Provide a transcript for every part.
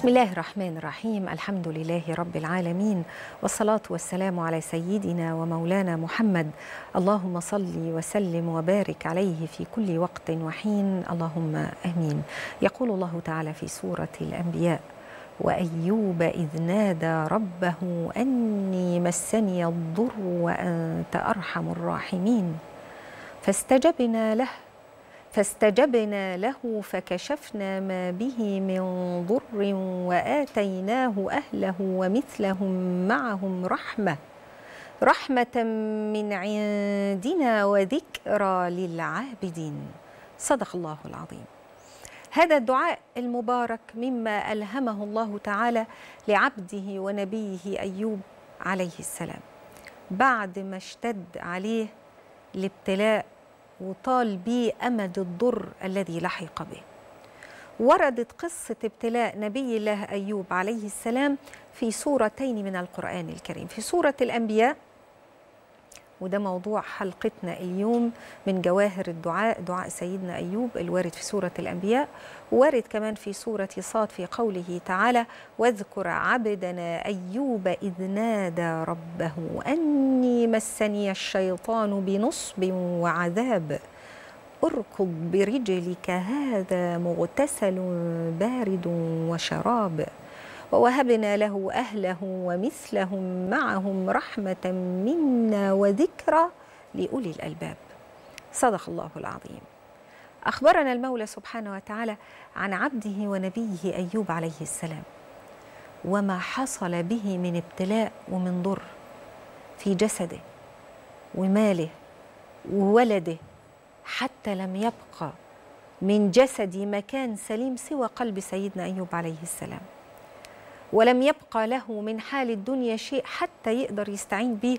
بسم الله الرحمن الرحيم. الحمد لله رب العالمين، والصلاة والسلام على سيدنا ومولانا محمد. اللهم صل وسلم وبارك عليه في كل وقت وحين، اللهم آمين. يقول الله تعالى في سورة الأنبياء: وأيوب إذ نادى ربه أني مسني الضر وأنت أرحم الراحمين فاستجبنا له فكشفنا ما به من ضر وآتيناه أهله ومثلهم معهم رحمة من عندنا وذكرى للعابدين. صدق الله العظيم. هذا الدعاء المبارك مما ألهمه الله تعالى لعبده ونبيه أيوب عليه السلام بعد ما اشتد عليه الابتلاء وطال به أمد الضر الذي لحق به. وردت قصة ابتلاء نبي الله أيوب عليه السلام في سورتين من القرآن الكريم، في سورة الأنبياء، وده موضوع حلقتنا اليوم من جواهر الدعاء، دعاء سيدنا أيوب الوارد في سورة الأنبياء، ووارد كمان في سورة صاد في قوله تعالى: واذكر عبدنا أيوب إذ نادى ربه أني مسني الشيطان بنصب وعذاب اركض برجلك هذا مغتسل بارد وشراب ووهبنا له أهله ومثلهم معهم رحمة منا وذكرى لأولي الألباب. صدق الله العظيم. أخبرنا المولى سبحانه وتعالى عن عبده ونبيه أيوب عليه السلام وما حصل به من ابتلاء ومن ضر في جسده وماله وولده، حتى لم يبقى من جسدي مكان سليم سوى قلب سيدنا أيوب عليه السلام، ولم يبقى له من حال الدنيا شيء حتى يقدر يستعين به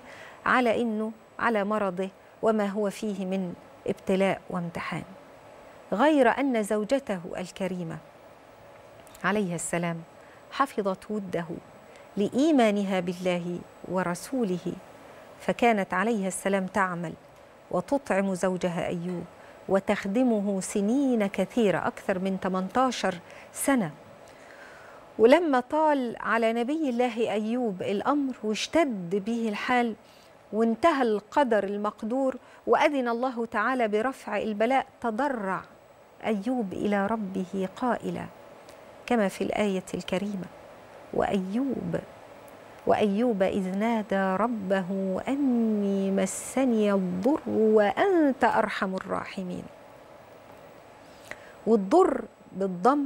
على مرضه وما هو فيه من ابتلاء وامتحان، غير أن زوجته الكريمة عليه السلام حفظت وده لإيمانها بالله ورسوله، فكانت عليه السلام تعمل وتطعم زوجها أيوب وتخدمه سنين كثيرة، أكثر من 18 سنة. ولما طال على نبي الله أيوب الأمر واشتد به الحال وانتهى القدر المقدور وأذن الله تعالى برفع البلاء، تضرع أيوب إلى ربه قائلا كما في الآية الكريمة: وأيوب إذ نادى ربه أني مسني الضر وأنت أرحم الراحمين. والضر بالضم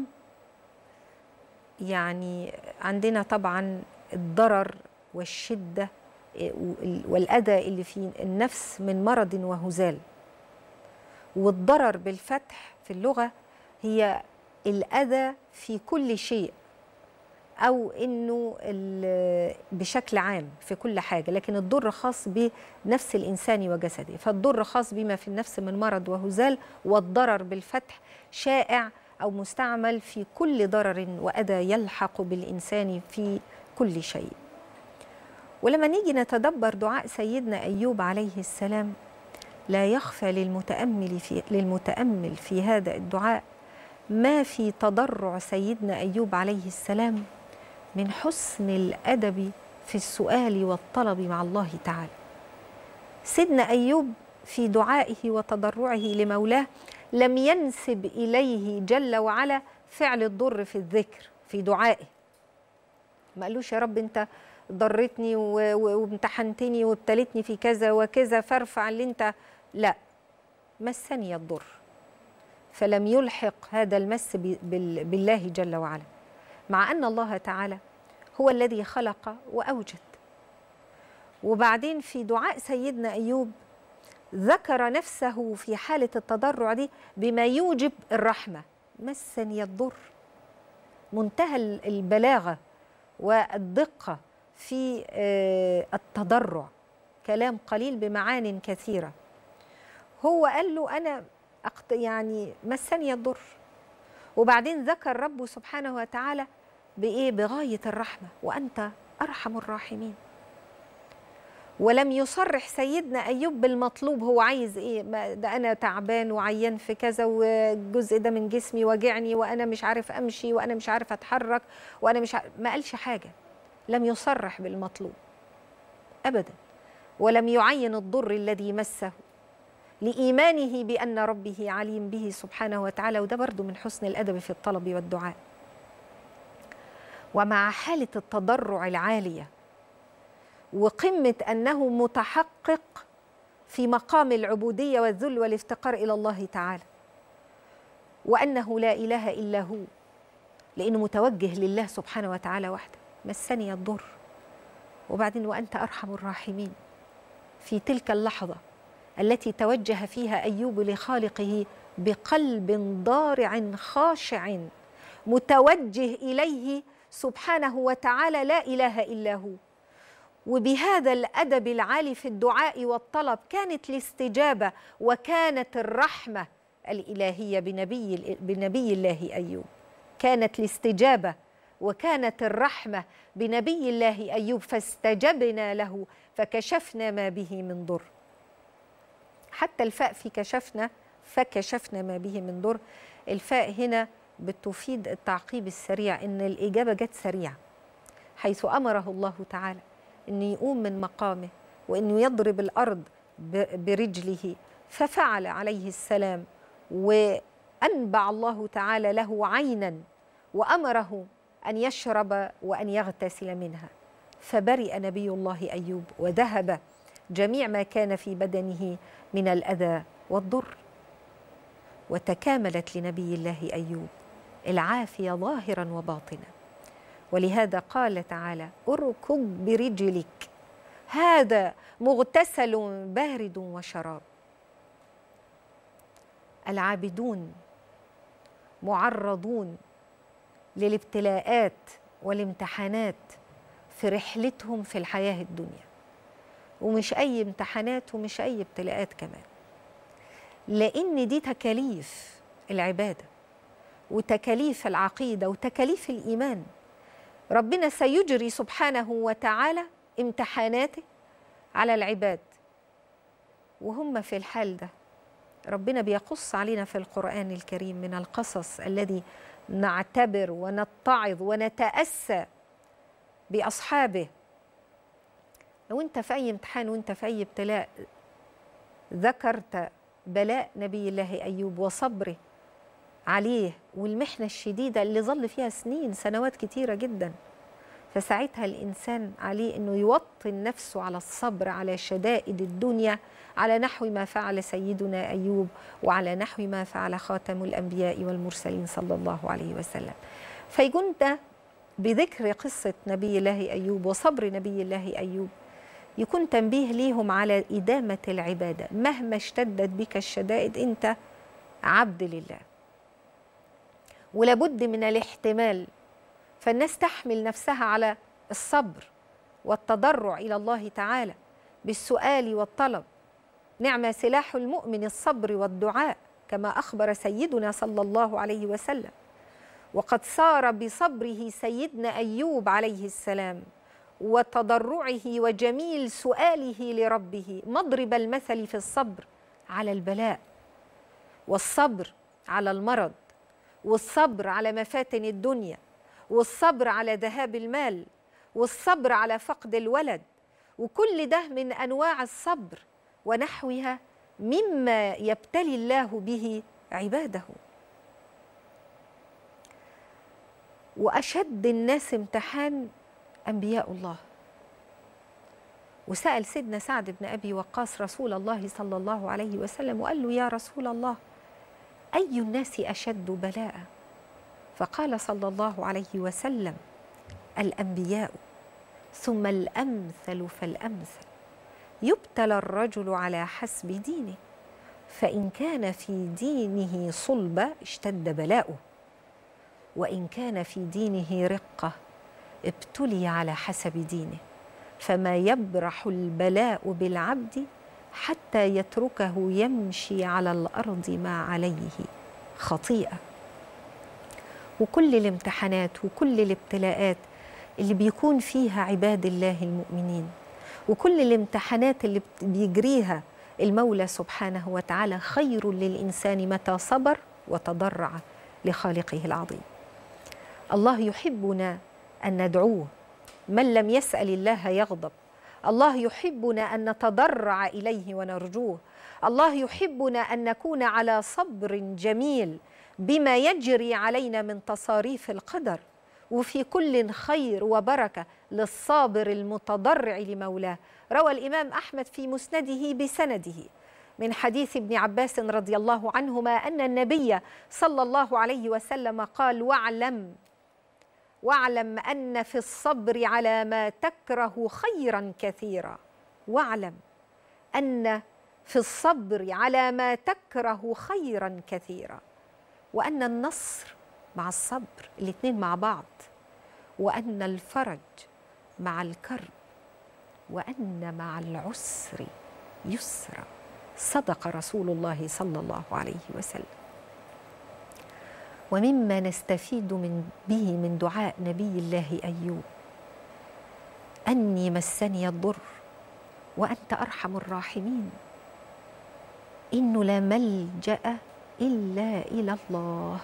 يعني عندنا طبعا الضرر والشدة والأذى اللي في النفس من مرض وهزال، والضرر بالفتح في اللغة هي الأذى في كل شيء، أو إنه بشكل عام في كل حاجة، لكن الضر خاص بنفس الإنسان وجسده، فالضر خاص بما في النفس من مرض وهزال، والضرر بالفتح شائع أو مستعمل في كل ضرر وأذى يلحق بالإنسان في كل شيء. ولما نيجي نتدبر دعاء سيدنا أيوب عليه السلام، لا يخفى للمتأمل في هذا الدعاء ما في تضرع سيدنا أيوب عليه السلام من حسن الأدب في السؤال والطلب مع الله تعالى. سيدنا أيوب في دعائه وتضرعه لمولاه لم ينسب إليه جل وعلا فعل الضر في الذكر في دعائه، ما قالوش يا رب أنت ضرتني وامتحنتني وابتلتني في كذا وكذا فارفع اللي أنت، لا، مسني الضر، فلم يلحق هذا المس بالله جل وعلا، مع أن الله تعالى هو الذي خلق وأوجد. وبعدين في دعاء سيدنا أيوب ذكر نفسه في حالة التضرع دي بما يوجب الرحمة: مسني الضر. منتهى البلاغة والدقة في التضرع، كلام قليل بمعان كثيرة. هو قال له أنا يعني مسني الضر، وبعدين ذكر ربه سبحانه وتعالى بإيه؟ بغاية الرحمة: وأنت أرحم الراحمين. ولم يصرح سيدنا أيوب بالمطلوب، هو عايز إيه؟ ده أنا تعبان وعيان في كذا، والجزء ده من جسمي وجعني، وأنا مش عارف أمشي، وأنا مش عارف أتحرك، وأنا مش عارف. ما قالش حاجة، لم يصرح بالمطلوب أبدا، ولم يعين الضر الذي مسه، لإيمانه بأن ربه عليم به سبحانه وتعالى. وده برضو من حسن الأدب في الطلب والدعاء. ومع حالة التضرع العالية وقمة أنه متحقق في مقام العبودية والذل والافتقار إلى الله تعالى، وأنه لا إله إلا هو، لأنه متوجه لله سبحانه وتعالى وحده. مسني الضر، وبعدين وأنت أرحم الراحمين. في تلك اللحظة التي توجه فيها أيوب لخالقه بقلب ضارع خاشع متوجه إليه سبحانه وتعالى، لا إله إلا هو، وبهذا الأدب العالي في الدعاء والطلب كانت الاستجابة وكانت الرحمة الإلهية بنبي الله أيوب. كانت الاستجابة وكانت الرحمة بنبي الله أيوب، فاستجبنا له فكشفنا ما به من ضر. حتى الفاء في كشفنا، فكشفنا ما به من ضر، الفاء هنا بتفيد التعقيب السريع، إن الإجابة جت سريعة، حيث أمره الله تعالى أن يقوم من مقامه وأنه يضرب الأرض برجله، ففعل عليه السلام، وأنبع الله تعالى له عينا وأمره أن يشرب وأن يغتسل منها، فبرئ نبي الله أيوب وذهب جميع ما كان في بدنه من الأذى والضر، وتكاملت لنبي الله أيوب العافية ظاهرا وباطنا. ولهذا قال تعالى: اركض برجلك هذا مغتسل بارد وشراب. العابدون معرضون للابتلاءات والامتحانات في رحلتهم في الحياة الدنيا، ومش أي امتحانات ومش أي ابتلاءات كمان، لأن دي تكاليف العبادة وتكاليف العقيدة وتكاليف الإيمان. ربنا سيجري سبحانه وتعالى امتحاناته على العباد وهم في الحال ده. ربنا بيقص علينا في القرآن الكريم من القصص الذي نعتبر ونتعظ ونتأسى بأصحابه. لو أنت في أي امتحان وأنت في أي ابتلاء ذكرت بلاء نبي الله أيوب وصبره عليه والمحنة الشديدة اللي ظل فيها سنين، سنوات كتيرة جدا، فساعتها الإنسان عليه أنه يوطن نفسه على الصبر على شدائد الدنيا، على نحو ما فعل سيدنا أيوب وعلى نحو ما فعل خاتم الأنبياء والمرسلين صلى الله عليه وسلم. فيكون ده بذكر قصة نبي الله أيوب وصبر نبي الله أيوب يكون تنبيه ليهم على إدامة العبادة مهما اشتدت بك الشدائد. أنت عبد لله ولابد من الاحتمال، فالناس تحمل نفسها على الصبر والتضرع إلى الله تعالى بالسؤال والطلب. نعم سلاح المؤمن الصبر والدعاء، كما أخبر سيدنا صلى الله عليه وسلم. وقد صار بصبره سيدنا أيوب عليه السلام وتضرعه وجميل سؤاله لربه مضرب المثل في الصبر على البلاء، والصبر على المرض، والصبر على مفاتن الدنيا، والصبر على ذهاب المال، والصبر على فقد الولد، وكل ده من أنواع الصبر ونحوها مما يبتلي الله به عباده. وأشد الناس امتحان أنبياء الله. وسأل سيدنا سعد بن أبي وقاص رسول الله صلى الله عليه وسلم وقال له: يا رسول الله، أي الناس أشد بلاء؟ فقال صلى الله عليه وسلم: الأنبياء، ثم الأمثل فالأمثل. يبتلى الرجل على حسب دينه، فإن كان في دينه صلبة اشتد بلاؤه، وإن كان في دينه رقة ابتلي على حسب دينه، فما يبرح البلاء بالعبد حتى يتركه يمشي على الأرض ما عليه خطيئة. وكل الامتحانات وكل الابتلاءات اللي بيكون فيها عباد الله المؤمنين وكل الامتحانات اللي بيجريها المولى سبحانه وتعالى خير للإنسان متى صبر وتضرع لخالقه العظيم. الله يحبنا أن ندعوه، من لم يسأل الله يغضب. الله يحبنا أن نتضرع إليه ونرجوه. الله يحبنا أن نكون على صبر جميل بما يجري علينا من تصاريف القدر، وفي كل خير وبركة للصابر المتضرع لمولاه. روى الإمام أحمد في مسنده بسنده من حديث ابن عباس رضي الله عنهما أن النبي صلى الله عليه وسلم قال: واعلم أن في الصبر على ما تكره خيرا كثيرا. واعلم أن في الصبر على ما تكره خيرا كثيرا، وأن النصر مع الصبر، الاثنين مع بعض، وأن الفرج مع الكرب، وأن مع العسر يسرا. صدق رسول الله صلى الله عليه وسلم. ومما نستفيد به من دعاء نبي الله أيوب: أني مسني الضر وأنت أرحم الراحمين، إنه لا ملجأ إلا إلى الله.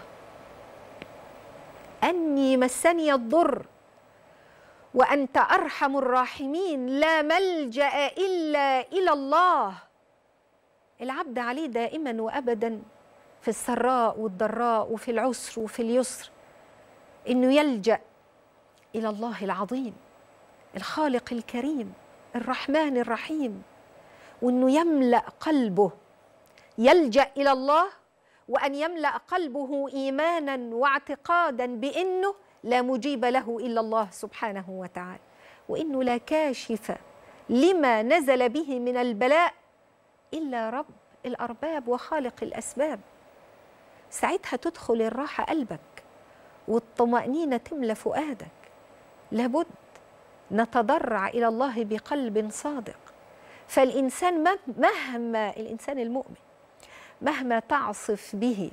أني مسني الضر وأنت أرحم الراحمين، لا ملجأ إلا إلى الله. العبد عليه دائما وأبدا في السراء والضراء وفي العسر وفي اليسر إنه يلجأ إلى الله العظيم الخالق الكريم الرحمن الرحيم، وإنه يملأ قلبه، يلجأ إلى الله، وأن يملأ قلبه إيمانا واعتقادا بأنه لا مجيب له إلا الله سبحانه وتعالى، وإنه لا كاشف لما نزل به من البلاء إلا رب الأرباب وخالق الأسباب. ساعتها تدخل الراحة قلبك والطمأنينة تملى فؤادك. لابد نتضرع إلى الله بقلب صادق. فالإنسان مهما الإنسان المؤمن مهما تعصف به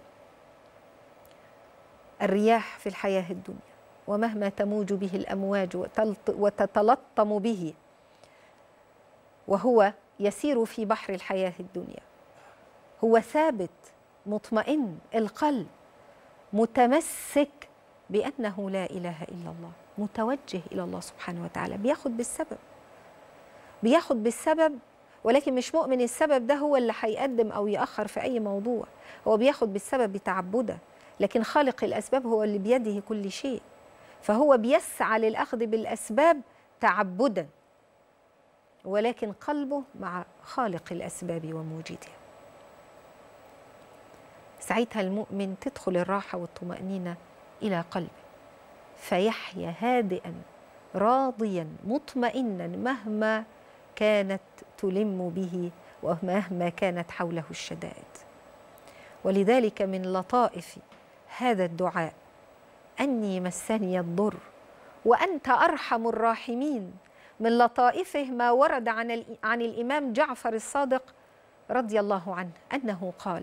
الرياح في الحياة الدنيا، ومهما تموج به الأمواج وتتلطم به وهو يسير في بحر الحياة الدنيا، هو ثابت مطمئن القلب متمسك بأنه لا إله إلا الله، متوجه إلى الله سبحانه وتعالى. بياخد بالسبب، ولكن مش مؤمن السبب ده هو اللي هيقدم أو يأخر في أي موضوع. هو بياخد بالسبب بتعبده، لكن خالق الأسباب هو اللي بيده كل شيء، فهو بيسعى للأخذ بالأسباب تعبدا، ولكن قلبه مع خالق الأسباب وموجدها. ساعتها المؤمن تدخل الراحة والطمأنينة إلى قلبه، فيحيا هادئا راضيا مطمئنا مهما كانت تلم به ومهما كانت حوله الشدائد. ولذلك من لطائف هذا الدعاء: أني مسني الضر وأنت أرحم الراحمين، من لطائفه ما ورد عن الإمام جعفر الصادق رضي الله عنه أنه قال: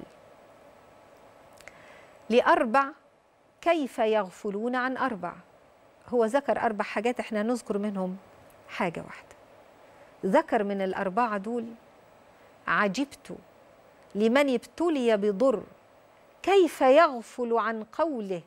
لأربع كيف يغفلون عن أربع. هو ذكر 4 حاجات، احنا نذكر منهم حاجة واحدة. ذكر من ال4 دول: عجبت لمن ابتلي بضر كيف يغفل عن قوله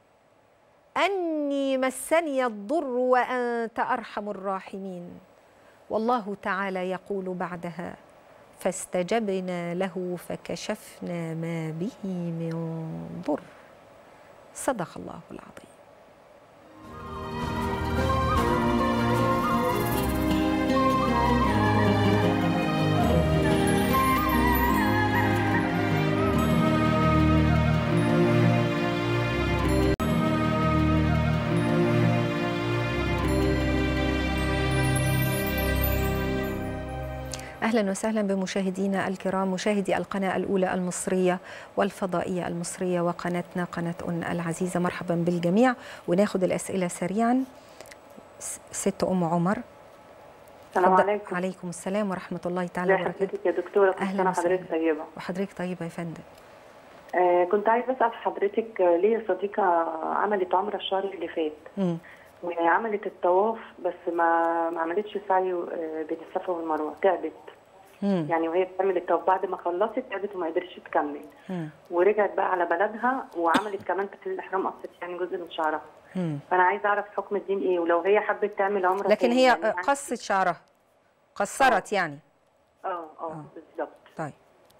أني مسني الضر وأنت أرحم الراحمين. والله تعالى يقول بعدها: فاستجبنا له فكشفنا ما به من ضر. صدق الله العظيم. أهلا وسهلا بمشاهدينا الكرام، مشاهدي القناة الأولى المصرية والفضائية المصرية وقناتنا قناة العزيزة. مرحبا بالجميع، وناخد الأسئلة سريعا. ست أم عمر. السلام عليكم. عليكم السلام ورحمة الله تعالى وبركاته. حضرتك يا دكتورة، كل سنة وحضرتك طيبة. وحضرتك طيبة يا فندم. كنت عايزة أسأل حضرتك، ليا صديقة عملت عمرة الشهر اللي فات، وعملت الطواف بس ما عملتش سعي بين الصفا والمروه، تعبت. يعني وهي بتعمل الطواف بعد ما خلصت تعبت وما قدرتش تكمل. ورجعت بقى على بلدها وعملت كمان تكليل الاحرام، قصت يعني جزء من شعرها. فانا عايزه اعرف حكم الدين ايه، ولو هي حبت تعمل عمره لكن هي يعني قصت شعرها، قصرت يعني. بالظبط. طيب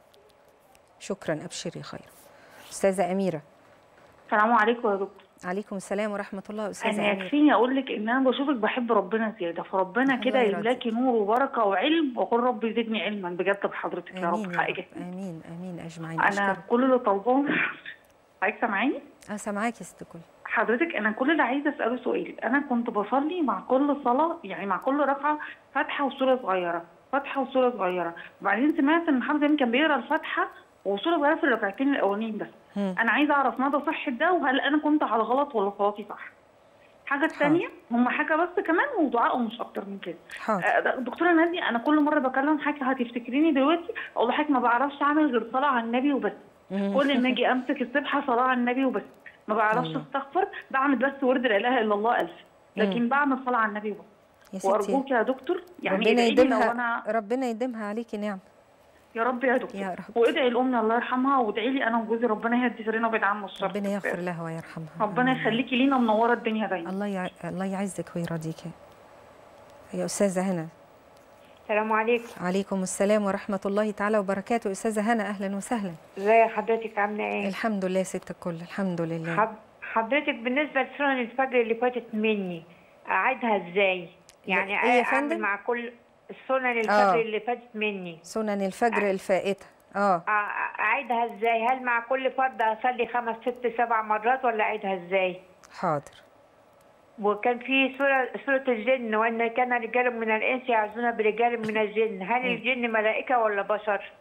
شكرا، ابشري خير. استاذه اميره. السلام عليكم يا دكتور. عليكم السلام ورحمه الله. استاذه انا اميره، يكفيني اقول لك ان انا بشوفك بحب ربنا زياده، فربنا كده يملاكي نور وبركه وعلم، واقول رب يزيدني علما بجد بحضرتك يا رب حقيقه. امين امين اجمعين. انا كل اللي طالباه حضرتك سامعاني؟ سامعاكي يا ست كل. حضرتك انا كل اللي عايزه اساله سؤال، انا كنت بصلي مع كل صلاه يعني مع كل ركعه فاتحه وسوره صغيره، فاتحه وسوره صغيره، وبعدين سمعت ان محمد امين كان بيقرا الفاتحه وسوره صغيره في الركعتين الاولانيين بس. انا عايزه اعرف مدى صحه ده، وهل انا كنت على غلط ولا صلاتي صح؟ الحاجه الثانيه هم حاجه بس كمان ودعاء ومش اكتر من كده. دكتوره نادي، انا كل مره بكلم حاجه هتفتكريني دلوقتي اقول لحضرتك ما بعرفش اعمل غير صلاه على النبي وبس. كل ما اجي امسك السبحه صلاه على النبي وبس، ما بعرفش استغفر، بعمل بس ورد لا اله الا الله 1000، لكن بعمل صلاه على النبي وبس. وارجوك يا دكتور يعني ربنا يديمها، ربنا يديمها عليكي نعم يا رب يا دكتور. يا رب. وادعي لامي الله يرحمها، وادعي لي انا وجوزي ربنا يهدي سرنا ويبعد عنه الشر. ربنا يغفر لها ويرحمها. ربنا يخليكي لينا منوره الدنيا دايما. الله يعزك ويرضيك. يا استاذه هنا. السلام عليكم. عليكم السلام ورحمه الله تعالى وبركاته. استاذه هنا اهلا وسهلا. ازي حضرتك عامله ايه؟ الحمد لله ست الكل، الحمد لله. حضرتك بالنسبه لسنن الفجر اللي فاتت مني اعيدها ازاي؟ يعني اعمل مع كل سنن الفجر اللي فاتت مني. سنن الفجر الفائته اعيدها ازاي؟ هل مع كل فرض اصلي 5 6 7 مرات ولا اعيدها ازاي؟ حاضر. وكان في سورة الجن، وان كان رجال من الانس يعوذون برجال من الجن، هل الجن ملائكه ولا بشر؟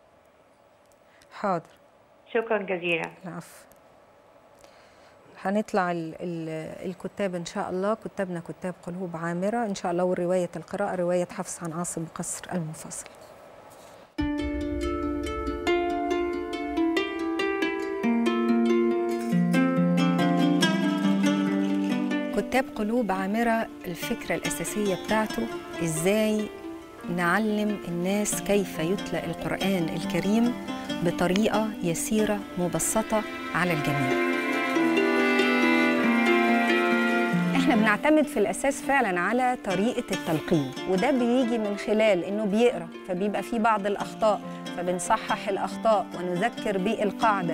حاضر. شكرا جزيلا. العفو. هنطلع الكتاب ان شاء الله، كتابنا كتاب قلوب عامره ان شاء الله، والروايه القراءه روايه حفص عن عاصم بقصر المنفصل. كتاب قلوب عامره الفكره الاساسيه بتاعته ازاي نعلم الناس كيف يتلى القرآن الكريم بطريقه يسيره مبسطه على الجميع. احنا بنعتمد في الاساس فعلا على طريقه التلقين، وده بيجي من خلال انه بيقرا فبيبقى فيه بعض الاخطاء فبنصحح الاخطاء ونذكر بالقاعده.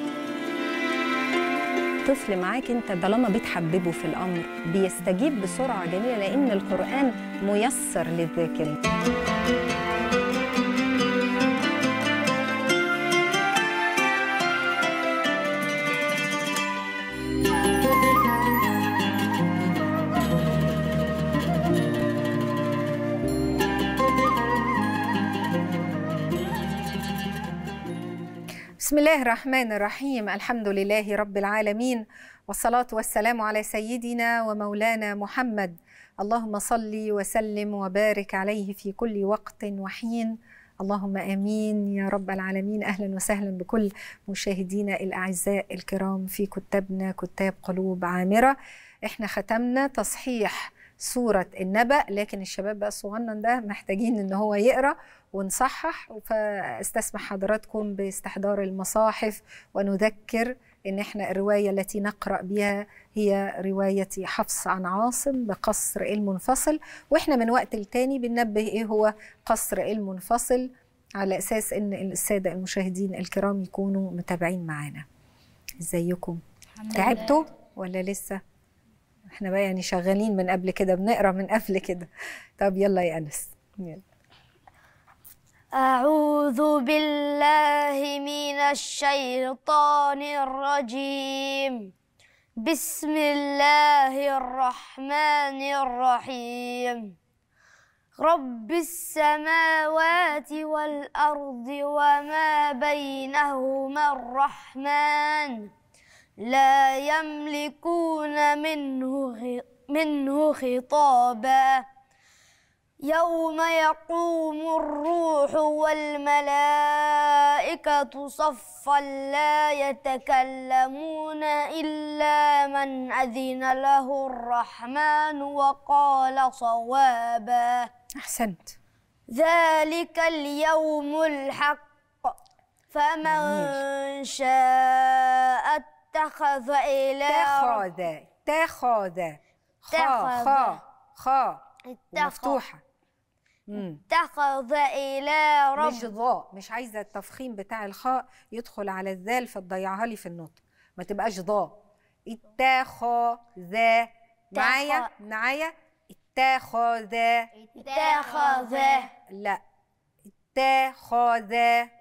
طفل معاك انت طالما بتحببه في الامر بيستجيب بسرعه جميله، لان القران ميسر للذاكرين. بسم الله الرحمن الرحيم، الحمد لله رب العالمين، والصلاة والسلام على سيدنا ومولانا محمد. اللهم صل وسلم وبارك عليه في كل وقت وحين، اللهم آمين يا رب العالمين. أهلا وسهلا بكل مشاهدينا الأعزاء الكرام في كتابنا كتاب قلوب عامرة. احنا ختمنا تصحيح سورة النبأ، لكن الشباب بقى الصغنن ده محتاجين ان هو يقرأ ونصحح، فاستسمح حضراتكم باستحضار المصاحف ونذكر ان احنا الرواية التي نقرأ بها هي رواية حفص عن عاصم بقصر المنفصل، واحنا من وقت لتاني بننبه ايه هو قصر المنفصل على اساس ان السادة المشاهدين الكرام يكونوا متابعين معانا. ازيكم؟ تعبتوا ولا لسه؟ احنا بقى يعني شغالين من قبل كده، بنقرا من قبل كده. طب يلا يا انس. يلا. أعوذ بالله من الشيطان الرجيم. بسم الله الرحمن الرحيم. رب السماوات والأرض وما بينهما الرحمن لا يملكون منه خطابا يوم يقوم الروح والملائكة صفا لا يتكلمون إلا من أذن له الرحمن وقال صوابا. أحسنت. ذلك اليوم الحق فمن شاء اتخذ إلى خا مفتوحة. اتخذ إلى رب. مش ضاء، مش عايزة التفخيم بتاع الخاء يدخل على الذال فتضيعها لي في النطق، ما تبقاش ضاء. اتخذ معايا اتخذ لا اتخذ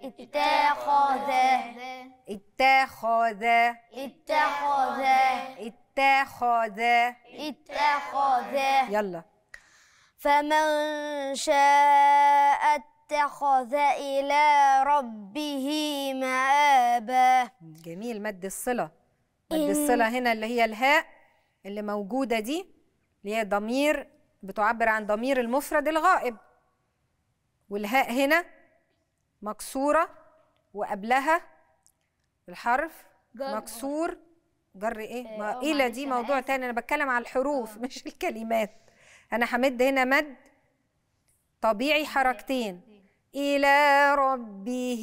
يلا. فمن شاء اتخذ إلى ربه مآبا. جميل. مد الصلة، مد الصلة هنا اللي هي الهاء اللي موجودة دي، اللي هي ضمير بتعبر عن ضمير المفرد الغائب، والهاء هنا مكسورة وقبلها الحرف مكسور جر ايه؟ إلى دي موضوع تاني، أنا بتكلم على الحروف مش الكلمات. أنا همد هنا مد طبيعي حركتين. إلى ربه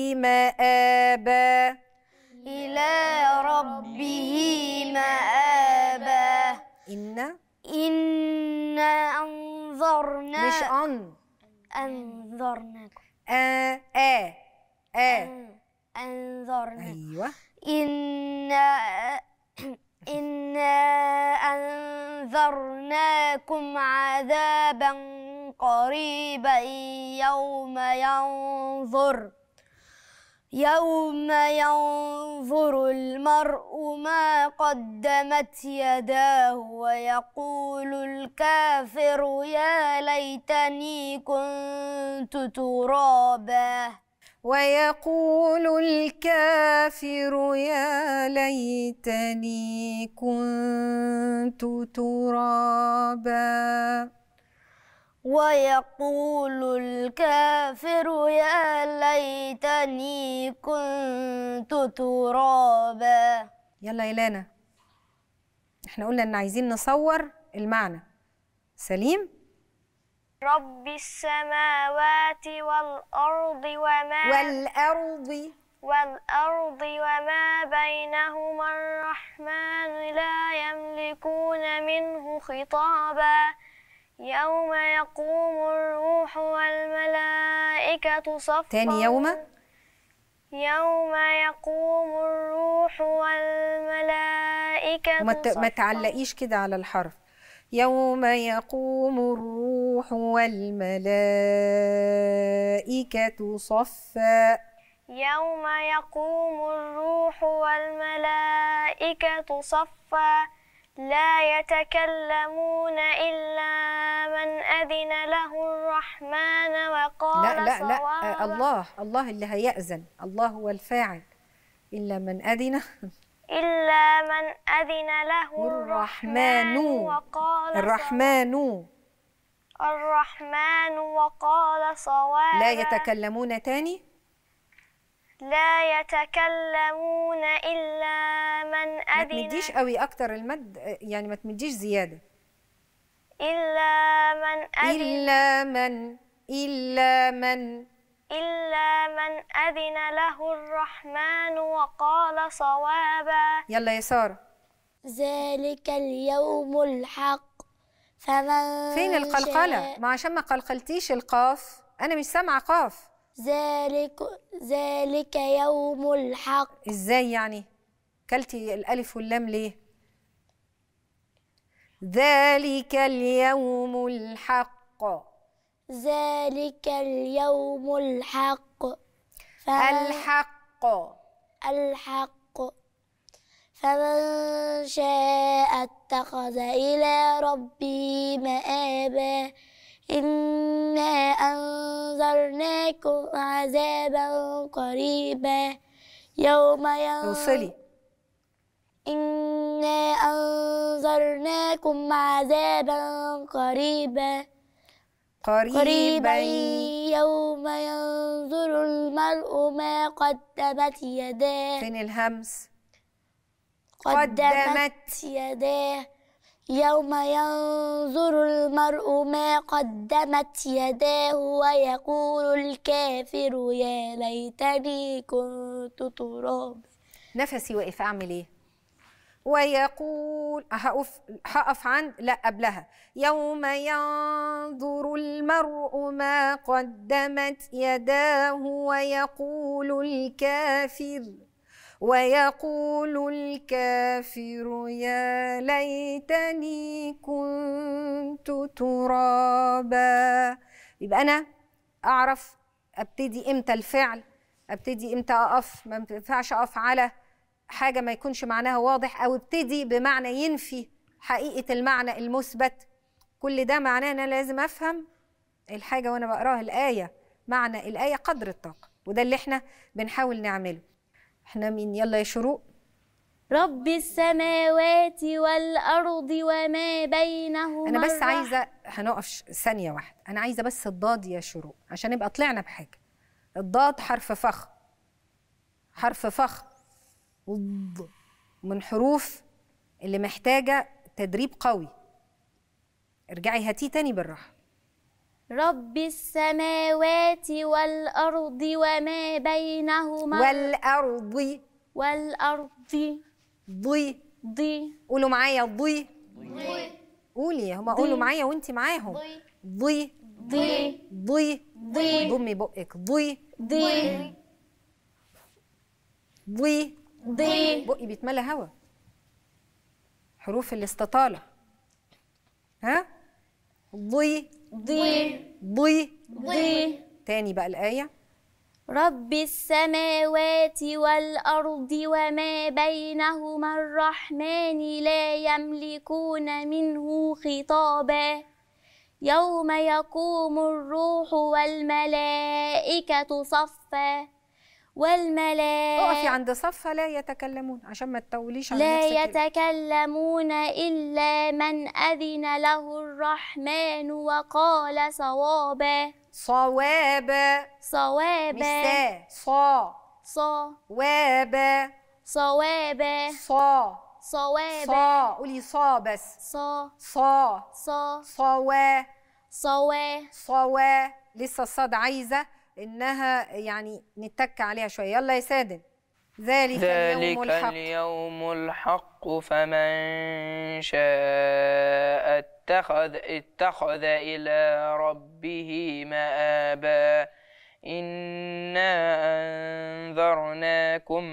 مآبا. إلى ربه مآبا. إنا أنظرنا مش أنظرناكم. أنظرنا. أيوة. إنا أنذرناكم عذابا قريبا يوم ينظر المرء ما قدمت يداه ويقول الكافر يا ليتني كنت ترابا. ويقول الكافر يا ليتني كنت ترابا. ويقول الكافر يا ليتني كنت ترابا. يلا يا لانا، احنا قلنا ان عايزين نصور المعنى. سليم. رب السماوات والأرض وما بينهما الرحمن لا يملكون منه خطابا. يوم يقوم الروح والملائكة صفا. تاني يوم يقوم الروح والملائكة ما تعلقيش كده على الحرف. يوم يقوم الروح والملائكة صفا. يوم يقوم الروح والملائكة صفا لا يتكلمون إلا من أذن له الرحمن وقال لا صوابا. الله اللي هيأذن، الله هو الفاعل. إلا من أذن له الرحمن وقال صوابا. لا يتكلمون تاني. لا يتكلمون إلا من أذن. ما تمديش قوي أكتر المد، يعني ما تمديش زيادة. إلا من أذن له الرحمن وقال صوابا. يلا يا سارة. ذلك اليوم الحق فمن فين القلقلة؟ ما عشان ما قلقلتيش القاف، أنا مش سامعة قاف. ذلك يوم الحق. إزاي يعني؟ كلتي الألف واللام ليه؟ ذلك اليوم الحق. ذلك اليوم الحق. الحق فمن شاء اتخذ إلى ربه مآبا. إنا أنذرناكم عذابا قريبا يوم توصلي. إنا أنذرناكم عذابا قريبا قريبا يوم ينظر المرء ما قدمت يداه. فين الهمس؟ قدمت يداه. يوم ينظر المرء ما قدمت يداه ويقول الكافر يا ليتني كنت ترابا. نفسي واقف، أعمل إيه؟ ويقول هقف عند لا قبلها. يوم ينظر المرء ما قدمت يداه ويقول الكافر يا ليتني كنت ترابا. يبقى أنا أعرف أبتدي إمتى الفعل، أبتدي إمتى أقف. ما ينفعش أقف على حاجة ما يكونش معناها واضح، أو ابتدي بمعنى ينفي حقيقة المعنى المثبت. كل ده معناه أن أنا لازم أفهم الحاجة وأنا بقراها الآية، معنى الآية قدر الطاقة، وده اللي احنا بنحاول نعمله. احنا مين؟ يلا يا شروق. رب السماوات والأرض وما بينهما. أنا بس عايزة، هنقف ثانية واحدة، أنا عايزة بس الضاد يا شروق عشان نبقى طلعنا بحاجة. الضاد حرف فخم، حرف فخم من حروف اللي محتاجة تدريب قوي. ارجعي هاتيه تاني بالراحة. رب السماوات والأرض وما بينهما. والأرض ضي. قولوا معايا ضي. قولي، هما قولوا معايا وانتي معاهم. ضي. ضمي بقك. ضي. بقي بيتملى هوا. حروف الاستطالة. ها؟ ضي. تاني بقى الآية. رب السماوات والأرض وما بينهما الرحمن لا يملكون منه خطابا. يوم يقوم الروح والملائكة صفا. اقفي عند صفا لا يتكلمون عشان ما تطوليش على نفسك. لا يتكلمون إلا من أذن له الرحمن وقال صوابا. مش سا. صوابا. قولي صا بس. صوا. لسه الصاد عايزة إنها يعني نتك عليها شوية. يلا يا سادن. ذلك اليوم الحق فمن شاء اتخذ إلى ربه مآبا. إنا أنذرناكم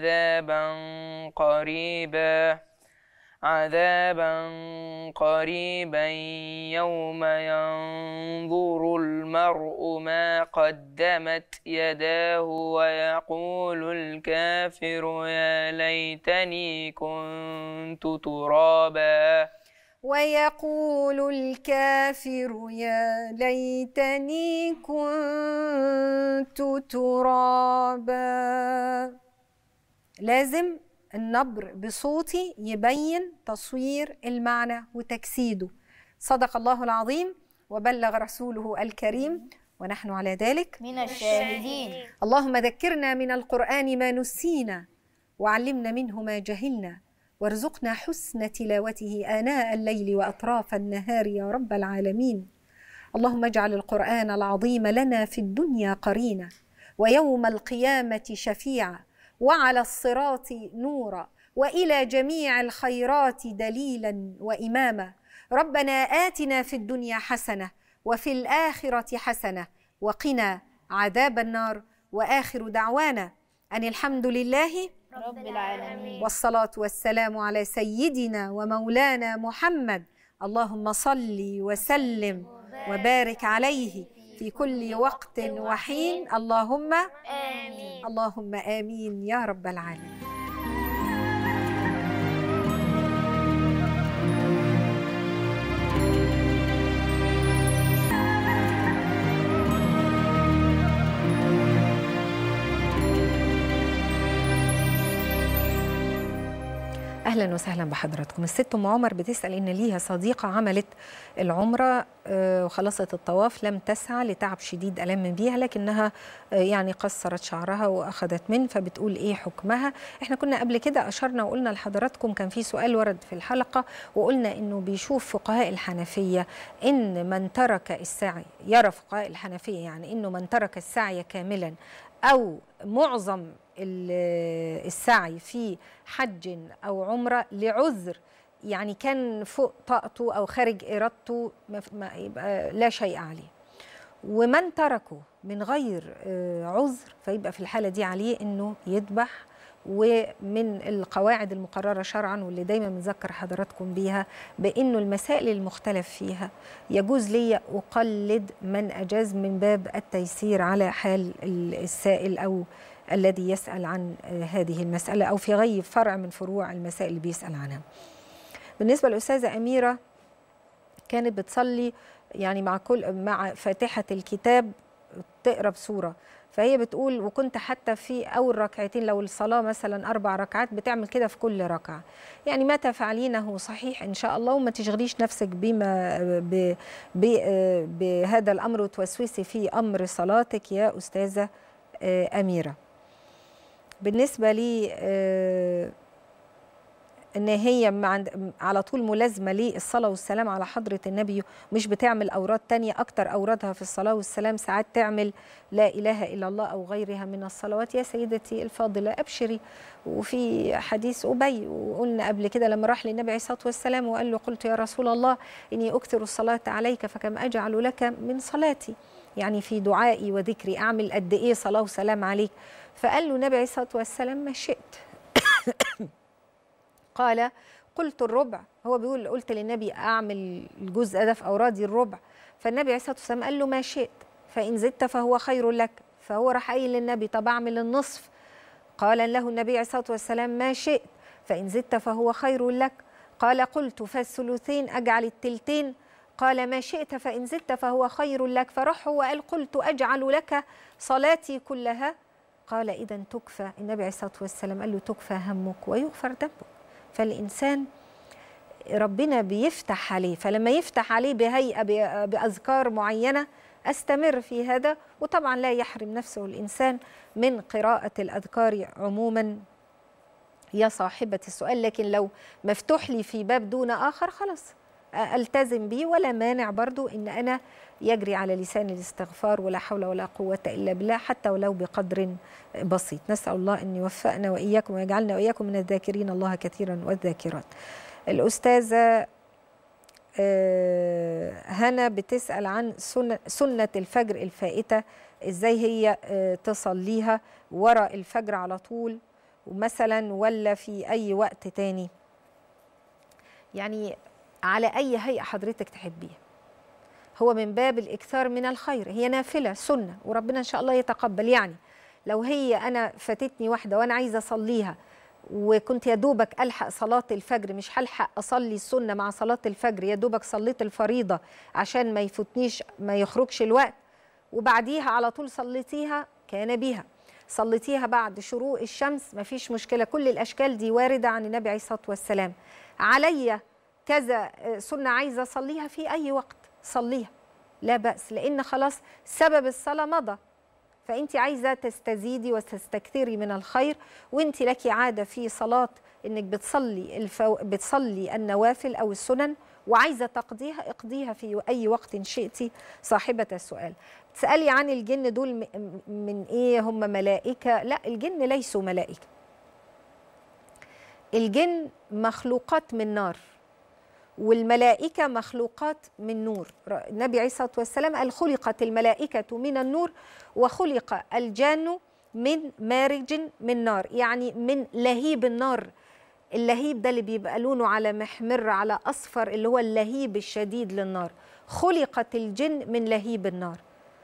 عذابا قريبا يوم ينظر المرء ما قدمت يداه ويقول الكافر يا ليتني كنت ترابا. لازم النبر بصوتي يبين تصوير المعنى وتجسيده. صدق الله العظيم وبلغ رسوله الكريم ونحن على ذلك من الشاهدين. اللهم ذكرنا من القرآن ما نسينا وعلمنا منه ما جهلنا وارزقنا حسن تلاوته آناء الليل وأطراف النهار يا رب العالمين. اللهم اجعل القرآن العظيم لنا في الدنيا قرينا ويوم القيامة شفيعا وعلى الصراط نورا وإلى جميع الخيرات دليلا وإماما. ربنا آتنا في الدنيا حسنة وفي الآخرة حسنة وقنا عذاب النار. وآخر دعوانا أن الحمد لله رب العالمين والصلاة والسلام على سيدنا ومولانا محمد. اللهم صل وسلم وبارك عليه في كل وقت وحين. اللهم آمين. اللهم آمين يا رب العالمين. أهلا وسهلا بحضراتكم. الست أم عمر بتسأل إن ليها صديقة عملت العمرة وخلصت الطواف، لم تسعى لتعب شديد ألم بيها، لكنها يعني قصرت شعرها وأخذت منه، فبتقول إيه حكمها؟ إحنا كنا قبل كده أشرنا وقلنا لحضراتكم، كان في سؤال ورد في الحلقة وقلنا إنه بيشوف فقهاء الحنفية إن من ترك السعي، يرى فقهاء الحنفية يعني إنه من ترك السعي كاملا أو معظم السعي في حج أو عمرة لعذر، يعني كان فوق طاقته أو خارج إرادته، يبقى لا شيء عليه. ومن تركه من غير عذر فيبقى في الحالة دي عليه إنه يذبح. ومن القواعد المقررة شرعا واللي دايما بنذكر حضراتكم بيها بأنه المسائل المختلف فيها يجوز لي أقلد من أجاز من باب التيسير على حال السائل أو الذي يسأل عن هذه المسألة أو في غير فرع من فروع المسائل اللي بيسأل عنها. بالنسبة للأستاذة أميرة، كانت بتصلي يعني مع فاتحة الكتاب تقرأ بسورة، فهي بتقول وكنت حتى في أول ركعتين، لو الصلاة مثلا 4 ركعات بتعمل كده في كل ركعة. يعني ما تفعلينه صحيح إن شاء الله، وما تشغليش نفسك بهذا الأمر وتوسوسي في أمر صلاتك يا أستاذة أميرة. بالنسبة لي ان هي على طول ملازمه للصلاه والسلام على حضره النبي، مش بتعمل اوراد تانية، اكتر اورادها في الصلاه والسلام، ساعات تعمل لا اله الا الله او غيرها من الصلوات. يا سيدتي الفاضله ابشري. وفي حديث ابي وقلنا قبل كده لما راح للنبي عليه الصلاه والسلام وقال له قلت يا رسول الله اني اكثر الصلاه عليك فكم اجعل لك من صلاتي، يعني في دعائي وذكري اعمل قد ايه صلاه وسلام عليك؟ فقال له النبي عليه الصلاه والسلام ما شئت. قال قلت الربع. هو بيقول قلت للنبي أعمل الجزء ده في أورادي الربع، فالنبي عليه الصلاة والسلام قال له ما شئت، فإن زدت فهو خير لك. فهو راح قايل للنبي طب أعمل النصف؟ قال له النبي عليه الصلاة والسلام ما شئت، فإن زدت فهو خير لك. قال قلت فالثلثين أجعل التلتين؟ قال ما شئت فإن زدت فهو خير لك. فراح هو قال قلت أجعل لك صلاتي كلها؟ قال إذا تكفى. النبي عليه الصلاة والسلام قال له تكفى همك ويغفر ذنبك. فالإنسان ربنا بيفتح عليه، فلما يفتح عليه بهيئة بأذكار معينة أستمر في هذا. وطبعا لا يحرم نفسه الإنسان من قراءة الأذكار عموما يا صاحبة السؤال، لكن لو مفتوح لي في باب دون آخر خلاص ألتزم به، ولا مانع برضو إن أنا يجري على لسان الاستغفار ولا حول ولا قوة إلا بالله حتى ولو بقدر بسيط. نسأل الله أن يوفقنا وإياكم ويجعلنا وإياكم من الذاكرين الله كثيرا والذاكرات. الأستاذة هنا بتسأل عن سنة الفجر الفائتة، إزاي هي تصليها وراء الفجر على طول مثلا ولا في أي وقت تاني؟ يعني على أي هيئة حضرتك تحبيها، هو من باب الإكثار من الخير، هي نافلة سنة وربنا إن شاء الله يتقبل. يعني لو هي أنا فاتتني واحدة وأنا عايزة أصليها وكنت يا دوبك ألحق صلاة الفجر، مش هلحق أصلي السنة مع صلاة الفجر، يا دوبك صليت الفريضة عشان ما يفوتنيش ما يخرجش الوقت، وبعديها على طول صليتيها كان بها، صليتيها بعد شروق الشمس ما فيش مشكلة. كل الأشكال دي واردة عن النبي عليه الصلاة والسلام. علي كذا سنة عايزة أصليها في أي وقت صليها لا بأس، لأن خلاص سبب الصلاة مضى، فأنت عايزة تستزيدي وتستكثري من الخير، وأنت لك عادة في صلاة أنك بتصلي النوافل أو السنن وعايزة تقضيها، اقضيها في أي وقت شئتي. صاحبة السؤال تسألي عن الجن، دول من إيه؟ هم ملائكة؟ لا، الجن ليسوا ملائكة، الجن مخلوقات من نار والملائكة مخلوقات من نور. النبي عليه الصلاة والسلام قال خلقت الملائكة من النور وخلق الجان من مارج من نار، يعني من لهيب النار. اللهيب ده اللي بيبقى لونه على محمر على أصفر، اللي هو اللهيب الشديد للنار. خلقت الجن من لهيب النار.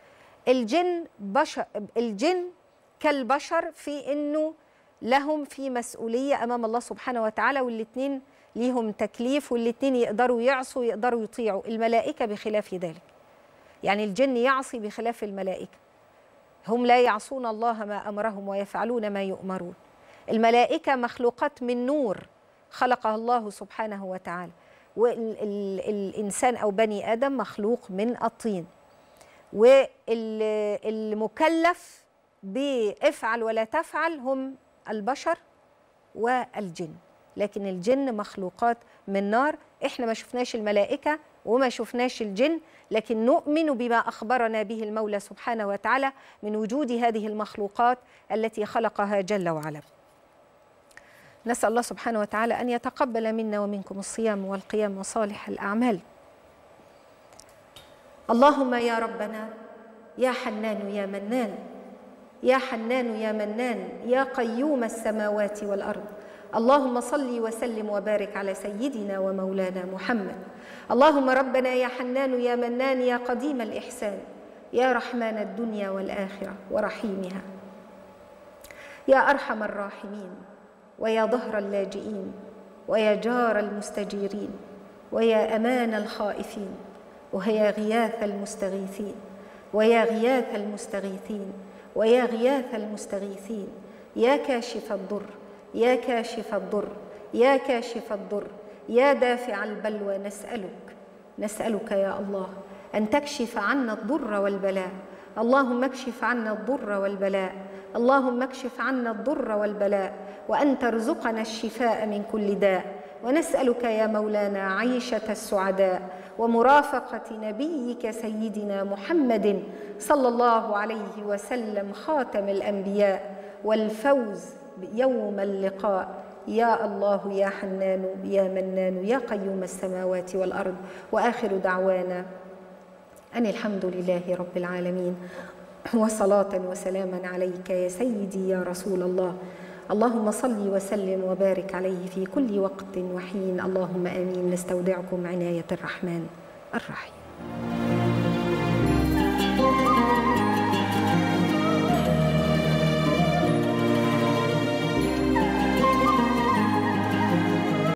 الجن كالبشر في إنه لهم في مسؤولية أمام الله سبحانه وتعالى، والاتنين ليهم تكليف، والاتنين يقدروا يعصوا ويقدروا يطيعوا. الملائكة بخلاف ذلك، يعني الجن يعصي بخلاف الملائكة، هم لا يعصون الله ما أمرهم ويفعلون ما يؤمرون. الملائكة مخلوقات من نور، خلقها الله سبحانه وتعالى. والإنسان أو بني آدم مخلوق من الطين، والمكلف بافعل ولا تفعل هم البشر والجن، لكن الجن مخلوقات من نار. احنا ما شفناش الملائكة وما شفناش الجن، لكن نؤمن بما أخبرنا به المولى سبحانه وتعالى من وجود هذه المخلوقات التي خلقها جل وعلا. نسأل الله سبحانه وتعالى أن يتقبل منا ومنكم الصيام والقيام وصالح الأعمال. اللهم يا ربنا يا حنان يا منان، يا حنان يا منان، يا قيوم السماوات والأرض، اللهم صل وسلم وبارك على سيدنا ومولانا محمد. اللهم ربنا يا حنان يا منان، يا قديم الإحسان، يا رحمن الدنيا والآخرة ورحيمها، يا أرحم الراحمين، ويا ظهر اللاجئين، ويا جار المستجيرين، ويا أمان الخائفين، ويا غياث المستغيثين، ويا غياث المستغيثين، ويا غياث المستغيثين، يا كاشف الضر، يا كاشف الضر، يا كاشف الضر، يا دافع البلوى، نسألك يا الله أن تكشف عنا الضر والبلاء. اللهم اكشف عنا الضر والبلاء، اللهم اكشف عنا الضر والبلاء، وأن ترزقنا الشفاء من كل داء. ونسألك يا مولانا عيشة السعداء، ومرافقة نبيك سيدنا محمد صلى الله عليه وسلم خاتم الأنبياء، والفوز يوم اللقاء. يا الله يا حنان يا منان، يا قيوم السماوات والأرض. وآخر دعوانا أن الحمد لله رب العالمين، وصلاة وسلاما عليك يا سيدي يا رسول الله. اللهم صل وسلم وبارك عليه في كل وقت وحين. اللهم آمين. نستودعكم عناية الرحمن الرحيم.